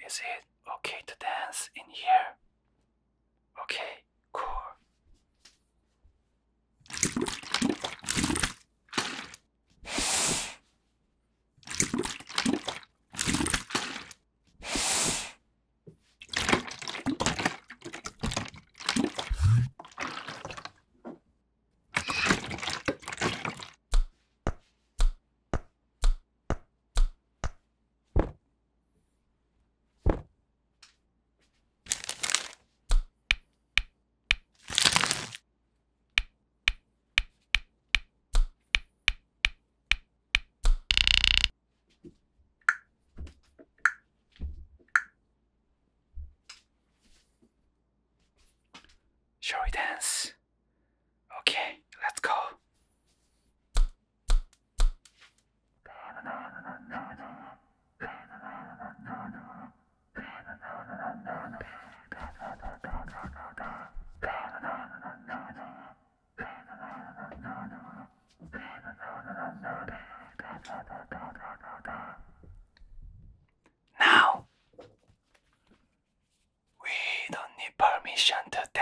Is it okay to dance in here? Okay, cool. Shall we dance? Okay, let's go. Now, we don't need permission to